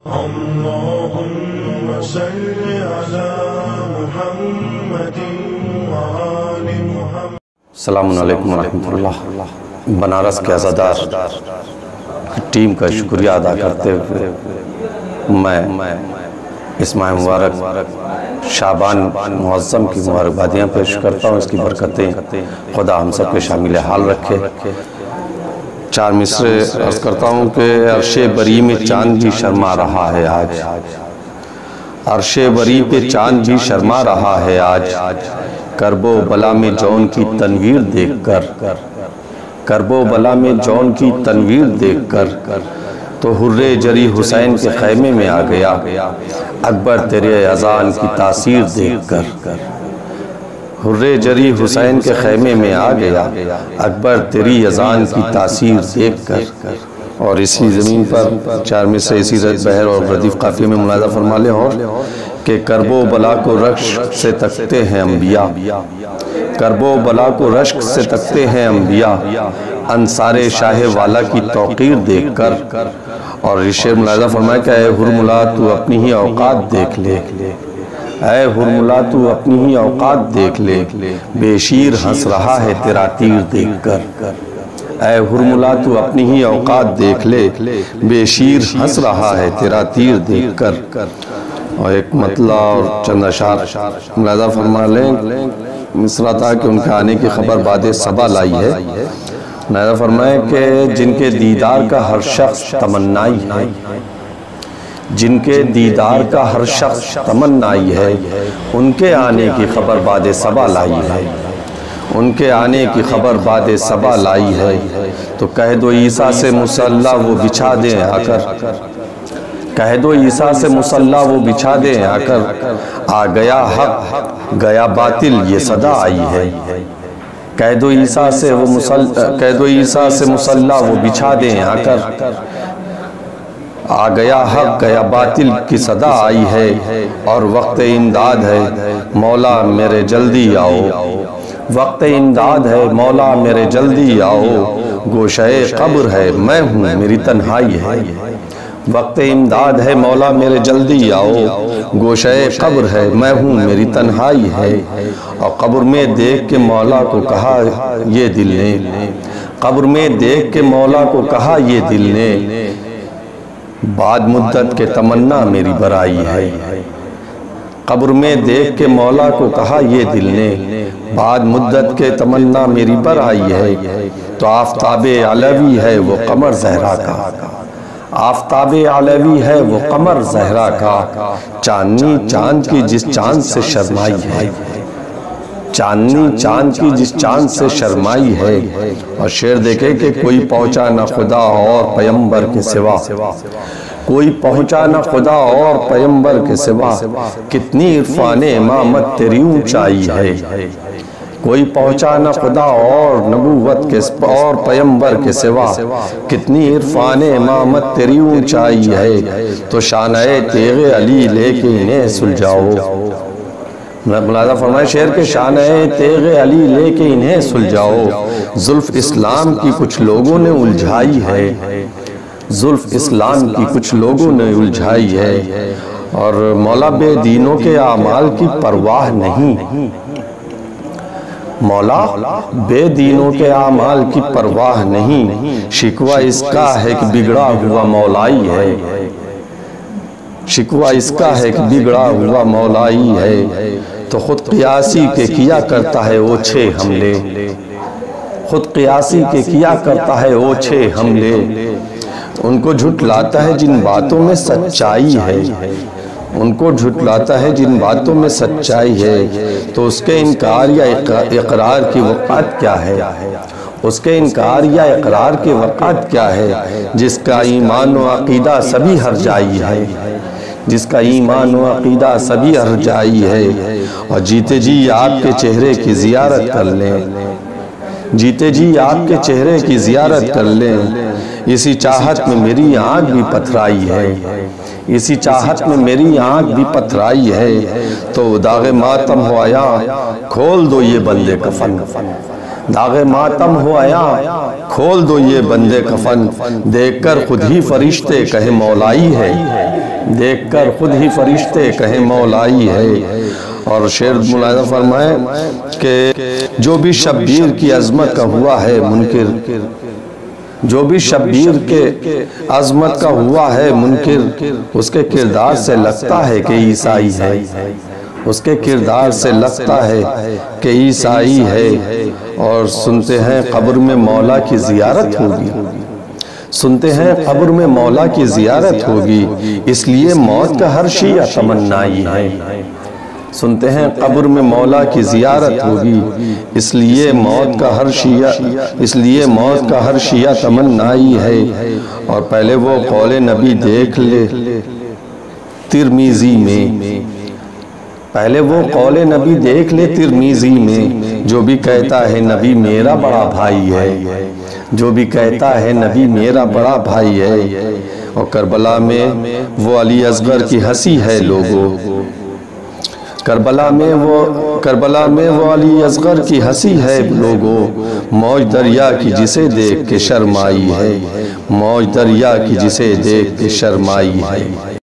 اللهم صل على محمد وآل محمد۔ السلام علیکم ورحمۃ اللہ۔ بنارس کے عزادار ٹیم کا شکریہ ادا کرتے ہوئے میں اس ماہ مبارک شعبان معظم کی مبارکبادیاں پیش کرتا ہوں۔ اس کی برکتیں خدا ہم سب کے شامل حال رکھے۔ چار مصرے عرض کرتا ہوں کہ عرش بری میں چاند بھی شرما رہا ہے آج، عرش بری پہ چاند بھی شرما رہا ہے آج، کرب و بلا میں جون کی تنویر دیکھ کر، کرب و بلا میں جون کی تنویر دیکھ کر تو حر جری حسین کے خیمے میں آ گیا، اکبر تیرے اذان کی تاثیر دیکھ کر، حر جری حسین کے خیمے میں آ گیا، اکبر تیری اذان کی تاثیر دیکھ کر۔ اور اسی زمین پر چار مصرے اسی بہر اور ردیف قافیے میں ملاحظہ فرما لیں اور کہ کرب و بلا کو رشک سے تکتے ہیں انبیاء، کرب و بلا کو رشک سے تکتے ہیں انبیاء، انصار شاہ والا کی توقیر دیکھ کر۔ اور اس شعر ملاحظہ فرمایا کہ اے ہرملا تو اپنی ہی اوقات دیکھ لے، اے ہرملا تو اپنی ہی اوقات دیکھ لے، بے شیر ہنس رہا ہے تیرا تیر دیکھ کر، اے ہرملا تو اپنی ہی اوقات دیکھ لے، بے شیر ہنس رہا ہے تیرا تیر دیکھ کر۔ اور ایک مطلع اور چند اشعار ملاحظہ فرما لیں۔ مصرع تھا کہ ان کے آنے کی خبر باد صبا لائی ہے۔ ملاحظہ فرمائے کہ جن کے دیدار کا ہر شخص تمنائی ہے، جن کے دیدار کا ہر شخص تمنائی ہے، ان کے آنے کی خبر باد صبا لائی ہے، ان کے آنے کی خبر باد صبا لائی ہے۔ تو کہہ دو عیسیٰ سے مصلی وہ بچھا دیں آ کر، کہہ دو عیسیٰ سے مصلی وہ بچھا دیں آ کر، آ گیا حق گیا باطل یہ صدا آئی ہے۔ کہہ دو عیسیٰ سے مصلی وہ بچھا دیں آ کر، آ گیا حق گیا باطل کی صدا آئی ہے۔ اور وقت امداد ہے مولا میرے جلدی آؤ، وقت امداد ہے مولا میرے جلدی آؤ، گوشہ قبر ہے میں ہوں میری تنہائی ہے، وقت امداد ہے مولا میرے جلدی آؤ، گوشہ قبر ہے میں ہوں میری تنہائی ہے۔ اور قبر میں دیکھ کے مولا کو کہا یہ دل نے، قبر میں دیکھ کے مولا کو کہا یہ دل نے، بعد مدت کے تمنا میری برائی ہے، قبر میں دیکھ کے مولا کو کہا یہ دل نے، بعد مدت کے تمنا میری برائی ہے۔ تو آفتاب علوی ہے وہ قمر زہرا کا، آفتاب علوی ہے وہ قمر زہرا کا، چاندنی چاند کی جس چاند سے شرمائی ہے، چاندنی چاند کی جس چاند سے شرمائی ہے۔ اور شعر دیکھے کہ کوئی پہنچا نہ خدا اور پیمبر کے سوا، کوئی پہنچا نہ خدا اور پیمبر کے سوا، کتنی عرفان امامت تیری اونچائی ہے، کوئی پہنچا نہ خدا اور نبوت کے اور پیمبر کے سوا، کتنی عرفان امامت تیری اونچائی ہے۔ تو شانہ تیغ علی لے کے انہیں سلجھاؤ، ملاحظہ فرمائے شعر کے شانہ تیغ علی لے کے انہیں سلجھاؤ، زلف اسلام کی کچھ لوگوں نے الجھائی ہے، زلف اسلام کی کچھ لوگوں نے الجھائی ہے۔ اور مولا بے دینوں کے اعمال کی پرواہ نہیں، مولا بے دینوں کے اعمال کی پرواہ نہیں، شکوہ اس کا ہے کہ بگڑا ہوا مولائی ہے، شکوہ اس کا ہے کہ بگڑا ہوا مولائی ہے۔ تو خود قیاسی کے کیا کرتا ہے اوچھے حملے، خود قیاسی کے کیا کرتا ہے اوچھے حملے، ان کو جھٹلاتا ہے جن باتوں میں سچائی ہے، ان کو جھٹلاتا ہے جن باتوں میں سچائی ہے۔ تو اس کے انکار یا اقرار کی وقعت کیا ہے، اس کے انکار یا اقرار کی وقعت کیا ہے، جس کا ایمان و عقیدہ سبھی ہر جائی ہے، جس کا ایمان و عقیدہ سبھی ہر جائی ہے۔ اور جیتے جی آپ کے چہرے کی زیارت کر لیں، جیتے جی آپ کے چہرے کی زیارت کر لیں، اسی چاہت میں میری آنکھ بھی پتھرائی ہے، اسی چاہت میں میری آنکھ بھی پتھرائی ہے۔ تو داغ ماتم ہو آیا کھول دو یہ بندے کفن، داغ ماتم ہو آیا کھول دو یہ بندے کفن، دیکھ کر خود ہی فرشتے کہے مولائی ہے، دیکھ کر خود ہی فرشتے کہیں مولائی ہے۔ اور شعر ملاحظہ فرمائیں کہ جو بھی شبیر کی عظمت کا ہوا ہے منکر، جو بھی شبیر کے عظمت کا ہوا ہے منکر، اس کے کردار سے لگتا ہے کہ عیسائی ہے، اس کے کردار سے لگتا ہے کہ عیسائی ہے۔ اور سنتے ہیں قبر میں مولا کی زیارت ہوگی، سنتے ہیں قبر میں مولا کی زیارت ہوگی، اس لیے موت کا ہر شیعہ تمنائی ہے۔ سنتے ہیں قبر میں مولا کی زیارت ہوگی، اس لیے موت کا ہر شیعہ تمنائی ہے۔ اور پہلے وہ قول نبی دیکھ لے ترمیزی میں، پہلے وہ قول نبی دیکھ لے ترمیزی میں، جو بھی کہتا ہے نبی میرا بڑا بھائی ہے، جو بھی کہتا ہے نبی میرا بڑا بھائی ہے۔ اور کربلا میں وہ علی اصغر کی ہنسی ہے لوگوں، کربلا میں وہ علی اصغر کی ہنسی ہے لوگوں، موج دریا کی جسے دیکھ کے شرمائی ہے، موج دریا کی جسے دیکھ کے شرمائی ہے۔